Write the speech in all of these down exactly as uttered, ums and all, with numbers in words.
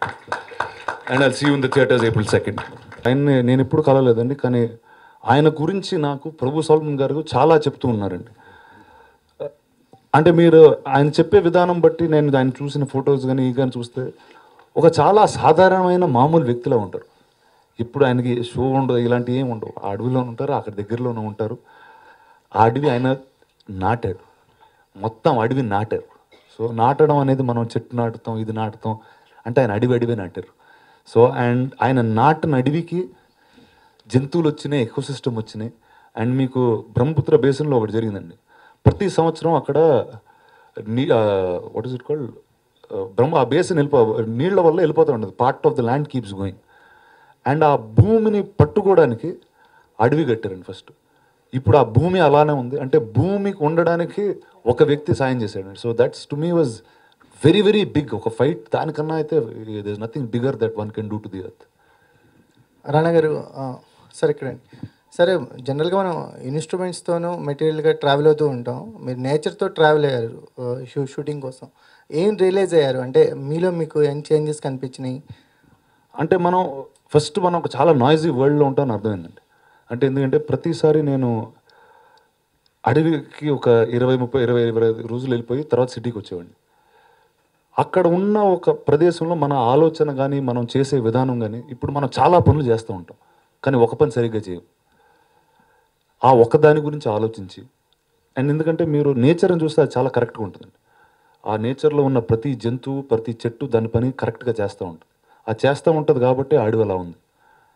And I'll see you in the theatres April second. ఆయన్ని నేను ఎప్పుడు కలవలేదండి, కానీ ఆయన గురించి నాకు ప్రభు సల్మాన్ గారు చాలా చెప్తూ ఉన్నారండి. అంటే మీరు ఆయన చెప్పే విధానం బట్టి నేను ఆయన చూసిన ఫొటోస్ కానీ ఈ కానీ చూస్తే ఒక చాలా సాధారణమైన మామూలు వ్యక్తిలా ఉంటారు. ఇప్పుడు ఆయనకి షో ఉండదు, ఇలాంటివి ఏమి ఉండవు. ఆ అడవిలో ఉంటారు, అక్కడ దగ్గరలోనే ఉంటారు. ఆ అడవి ఆయన నాటాడు, మొత్తం అడవి నాటారు. సో నాటడం అనేది మనం చెట్టు నాటుతాం, ఇది నాటుతాం అంటే ఆయన అడవి అడవి నాటారు. సో అండ్ ఆయన నాటిన అడవికి జంతువులు వచ్చినాయి, ఎకోసిస్టమ్ వచ్చినాయి. అండ్ మీకు బ్రహ్మపుత్ర బేసిన్లో ఒకటి జరిగిందండి. ప్రతి సంవత్సరం అక్కడ నీ what is it called Brahma ఆ బేసిన్ వెళ్ళిపో నీళ్ల వల్ల వెళ్ళిపోతూ ఉంటుంది. Part of the land keeps going. And ఆ భూమిని పట్టుకోవడానికి అడవి కట్టారండి ఫస్ట్. ఇప్పుడు ఆ భూమి అలానే ఉంది. అంటే భూమికి ఉండడానికి ఒక వ్యక్తి సాయం చేశాడు. So that's to me was very very big. ఒక ఫైట్ దానికన్నా అయితే there is nothing bigger that one can do to the earth. Rana గారు, సరే ఇక్కడండి. సరే, జనరల్గా మనం ఇన్స్ట్రుమెంట్స్తోనూ మెటీరియల్గా ట్రావెల్ అవుతూ ఉంటాం. మీరు నేచర్తో ట్రావెల్ అయ్యారు షూ షూటింగ్ కోసం. ఏం రియలైజ్ అయ్యారు? అంటే మీలో మీకు ఏం చేంజెస్ కనిపించినాయి? అంటే మనం ఫస్ట్ మనం ఒక చాలా నాయిజీ వరల్డ్లో ఉంటామని అర్థమైందండి. అంటే ఎందుకంటే ప్రతిసారి నేను అడవికి ఒక ఇరవై ముప్పై ఇరవై ఇరవై ఐదు రోజులు వెళ్ళిపోయి తర్వాత సిటీకి వచ్చేవాడిని. అక్కడ ఉన్న ఒక ప్రదేశంలో మన ఆలోచన కానీ మనం చేసే విధానం కానీ, ఇప్పుడు మనం చాలా పనులు చేస్తూ ఉంటాం కానీ ఒక పని సరిగ్గా చేయం. ఆ ఒక్కదాని గురించి ఆలోచించి, అండ్ ఎందుకంటే మీరు నేచర్ని చూస్తే అది చాలా కరెక్ట్గా ఉంటుందండి. ఆ నేచర్లో ఉన్న ప్రతి జంతువు ప్రతి చెట్టు దాని పని కరెక్ట్గా చేస్తూ ఉంటుంది. అది చేస్తూ ఉంటుంది కాబట్టి అడవి అలా ఉంది.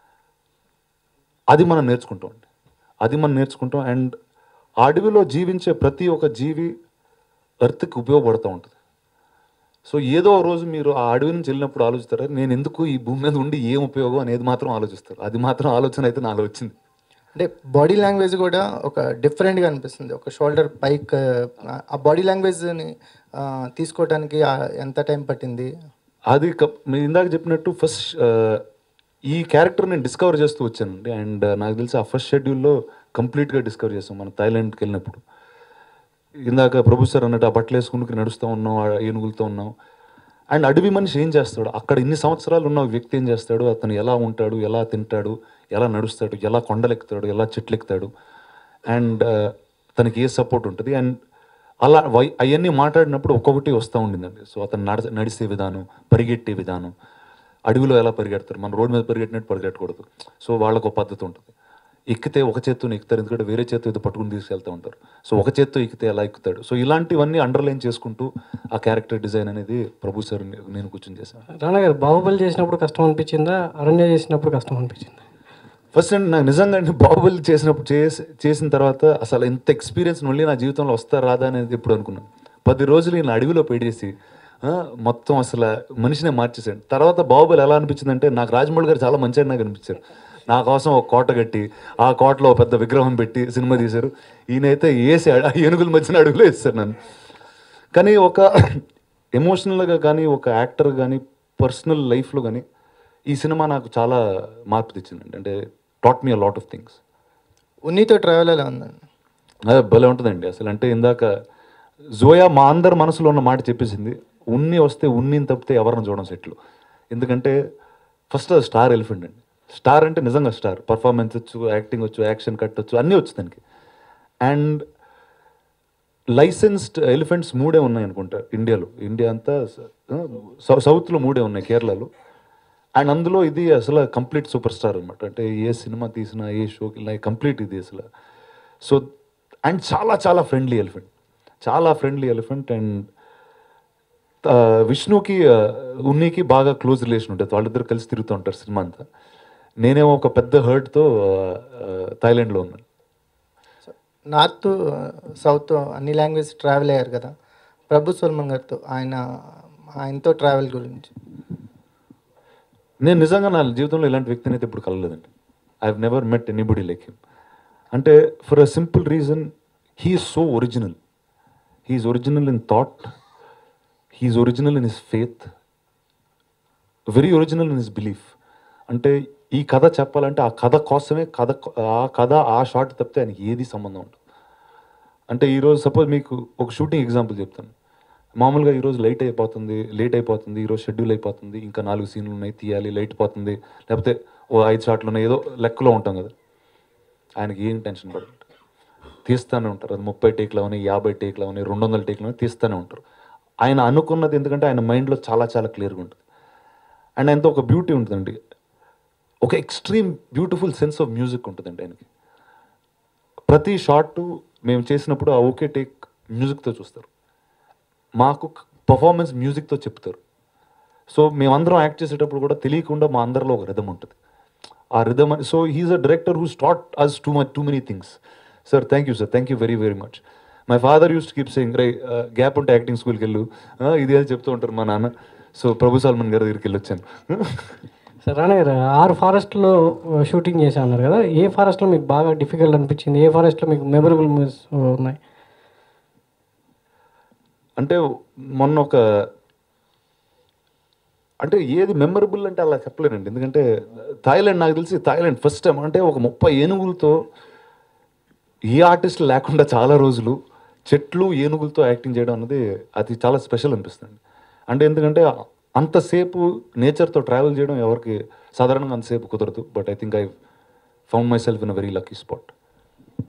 అది మనం నేర్చుకుంటాం అండి, అది మనం నేర్చుకుంటాం. అండ్ ఆ అడవిలో జీవించే ప్రతి ఒక్క జీవి ఎర్త్కి ఉపయోగపడుతూ ఉంటుంది. సో ఏదో రోజు మీరు ఆ అడవి నుంచి వెళ్ళినప్పుడు ఆలోచిస్తారు, నేను ఎందుకు ఈ భూమి మీద ఉండి ఏం ఉపయోగం అనేది మాత్రం ఆలోచిస్తారు. అది మాత్రం ఆలోచన అయితే నాలో వచ్చింది. అంటే బాడీ లాంగ్వేజ్ కూడా ఒక డిఫరెంట్గా అనిపిస్తుంది. ఒక షోల్డర్ పైక్, ఆ బాడీ లాంగ్వేజ్ని తీసుకోవడానికి ఎంత టైం పట్టింది? అది మీరు ఇందాక చెప్పినట్టు ఫస్ట్ ఈ క్యారెక్టర్ నేను డిస్కవర్ చేస్తూ వచ్చానండి. అండ్ నాకు తెలిసి ఆ ఫస్ట్ షెడ్యూల్లో కంప్లీట్గా డిస్కవర్ చేస్తాం మనం థాయిలాండ్కి వెళ్ళినప్పుడు. ఇందాక ప్రభు సార్ అన్నట్టు ఆ బట్టలు వేసుకుని నడుస్తూ ఉన్నాం, ఏనుగులతో ఉన్నాం. అండ్ అడవి మనిషి ఏం చేస్తాడు, అక్కడ ఇన్ని సంవత్సరాలు ఉన్న వ్యక్తి ఏం చేస్తాడు, అతను ఎలా ఉంటాడు, ఎలా తింటాడు, ఎలా నడుస్తాడు, ఎలా కొండలెక్కుతాడు, ఎలా చెట్లెక్కుతాడు, అండ్ తనకి ఏ సపోర్ట్ ఉంటుంది. అండ్ అలా వై అవన్నీ మాట్లాడినప్పుడు ఒక్కొక్కటి వస్తూ ఉండిందండి. సో అతను నడ నడిసే విధానం, పరిగెట్టే విధానం, అడవిలో ఎలా పరిగెడతారు, మన రోడ్డు మీద పరిగెట్టినట్టు పరిగెట్టకూడదు. సో వాళ్ళకు ఒక పద్ధతి ఉంటుంది. ఎక్కితే ఒక చేత్తో ఎక్కుతారు, ఎందుకంటే వేరే చేత్తో ఏదో పట్టుకుని తీసుకెళ్తూ ఉంటారు. సో ఒక చేత్తో ఎక్కితే ఎలా ఎక్కుతాడు. సో ఇలాంటివన్నీ అండర్లైన్ చేసుకుంటూ ఆ క్యారెక్టర్ డిజైన్ అనేది ప్రభు సార్ నేను కూర్చొని చేశాను. రానా గారు, బాహుబలి చేసినప్పుడు కష్టం అనిపించిందా, అరణ్య చేసినప్పుడు కష్టం అనిపించిందా? ఫస్ట్ అండి నాకు నిజంగా అండి బాహుబలి చేసినప్పుడు చేసి చేసిన తర్వాత అసలు ఇంత ఎక్స్పీరియన్స్ మళ్ళీ నా జీవితంలో వస్తా రాదా అనేది ఎప్పుడు అనుకున్నాను. పది రోజులు నేను అడవిలో పెట్టేసి మొత్తం అసలు మనిషినే మార్చేసాను. తర్వాత బాహుబలి ఎలా అనిపించింది అంటే, నాకు రాజమౌళి గారు చాలా మంచిగా నాకు అనిపించారు. నా కోసం ఒక కోట కట్టి ఆ కోటలో పెద్ద విగ్రహం పెట్టి సినిమా తీశారు. ఈయనైతే వేసి ఏనుగుల మధ్యన అడుగులో వేస్తారు నన్ను. కానీ ఒక ఎమోషనల్గా కానీ, ఒక యాక్టర్ కానీ, పర్సనల్ లైఫ్లో కానీ ఈ సినిమా నాకు చాలా మార్పు తెచ్చిందండి. అంటే taught me a lot of things. ఉన్నితో ట్రావెల్ ఎలా ఉందండి? అదే భలే ఉంటుందండి అసలు. అంటే ఇందాక జోయా మా అందరి మనసులో ఉన్న మాట చెప్పేసింది, ఉన్ని వస్తే ఉన్నిని తప్పితే ఎవరిని చూడడం సెట్లు. ఎందుకంటే ఫస్ట్ అది స్టార్ ఎలిఫెంట్ అండి. స్టార్ అంటే నిజంగా స్టార్, పర్ఫార్మెన్స్ వచ్చు, యాక్టింగ్ వచ్చు, యాక్షన్ కట్ వచ్చు, అన్నీ వచ్చు దానికి. అండ్ లైసెన్స్డ్ ఎలిఫెంట్స్ మూడే ఉన్నాయి అనుకుంటా ఇండియాలో. ఇండియా అంతా సౌత్లో మూడే ఉన్నాయి, కేరళలో. అండ్ అందులో ఇది అసలు కంప్లీట్ సూపర్ స్టార్ అనమాట. అంటే ఏ సినిమా తీసినా, ఏ షోకి ఇలా కంప్లీట్ ఇది అసలు. సో అండ్ చాలా చాలా ఫ్రెండ్లీ ఎలిఫెంట్, చాలా ఫ్రెండ్లీ ఎలిఫెంట్. అండ్ విష్ణుకి ఉన్నికి బాగా క్లోజ్ రిలేషన్ ఉంటుంది, వాళ్ళిద్దరు కలిసి తిరుగుతూ ఉంటారు సినిమా అంతా. నేనేమో ఒక పెద్ద హర్ట్తో థాయిలాండ్లో ఉన్నాను. నార్త్ సౌత్ అన్ని లాంగ్వేజ్ ట్రావెల్ అయ్యారు కదా, ప్రభు సల్మాన్ గారితో ఆయన ఆయనతో ట్రావెల్ గురించి. నేను నిజంగా నా జీవితంలో ఇలాంటి వ్యక్తిని అయితే ఇప్పుడు కలలేదండి. I have never met anybody like him. అంటే for a simple reason, he is so original. He is original in thought, he is original in his faith, very original in his belief. అంటే ఈ కథ చెప్పాలంటే ఆ కథ కోసమే కథ, ఆ కథ ఆ షార్ట్ తప్పితే ఆయనకి ఏది సంబంధం ఉంటుంది. అంటే ఈరోజు సపోజ్ మీకు ఒక షూటింగ్ ఎగ్జాంపుల్ చెప్తాను. మామూలుగా ఈరోజు లైట్ అయిపోతుంది లేట్ అయిపోతుంది ఈరోజు షెడ్యూల్ అయిపోతుంది ఇంకా నాలుగు సీన్లు ఉన్నాయి తీయాలి లైట్ పోతుంది లేకపోతే ఓ ఐదు షాట్లు ఉన్నాయి ఏదో లెక్కలో ఉంటాం కదా. ఆయనకి ఏం టెన్షన్ పడదు, తీస్తూనే ఉంటారు. అది ముప్పై టేక్లు అవని యాభై టేక్లు అవని రెండు వందల టేక్లు అవని తీస్తూనే ఉంటారు. ఆయన అనుకున్నది ఎందుకంటే ఆయన మైండ్లో చాలా చాలా క్లియర్గా ఉంటుంది. అండ్ ఆయనతో ఒక బ్యూటీ ఉంటుందండి, ఒక extreme beautiful sense of music ఉంటుందండి ఆయనకి. ప్రతి షాట్ మేము చేసినప్పుడు ఆ ఓకే టేక్ మ్యూజిక్తో చూస్తారు, మాకు పర్ఫార్మెన్స్ మ్యూజిక్తో చెప్తారు. సో మేమందరం యాక్ట్ చేసేటప్పుడు కూడా తెలియకుండా మా అందరిలో ఒక రిథమ్ ఉంటుంది. ఆ రిథమ్ అని so he is a director who taught us too much too many things. Sir thank you sir, thank you very very much. My father use to keep saying రై గ్యాప్ ఉంటే యాక్టింగ్ స్కూల్కి వెళ్ళు ఇది అని చెప్తూ ఉంటారు మా నాన్న. సో ప్రభు సల్మాన్ గారి దగ్గరికి వెళ్ళి వచ్చాను. సార్ రాణా గారు ఆరు ఫారెస్ట్లో షూటింగ్ చేశా అన్నారు కదా, ఏ ఫారెస్ట్లో మీకు బాగా డిఫికల్ట్ అనిపించింది, ఏ ఫారెస్ట్లో మీకు మెమరబుల్ మూవీస్ ఉన్నాయి? అంటే మొన్న ఒక అంటే ఏది మెమరబుల్ అంటే అలా చెప్పలేనండి. ఎందుకంటే థాయిలాండ్ నాకు తెలిసి థాయిలాండ్ ఫస్ట్ టైం అంటే ఒక ముప్పై ఏనుగులతో ఏ ఆర్టిస్ట్ లేకుండా చాలా రోజులు చెట్లు ఏనుగులతో యాక్టింగ్ చేయడం అన్నది అది చాలా స్పెషల్ అనిపిస్తుంది. అంటే ఎందుకంటే అంతసేపు నేచర్తో ట్రావెల్ చేయడం ఎవరికి సాధారణంగా అంతసేపు కుదరదు. But I think I found myself in a very lucky spot.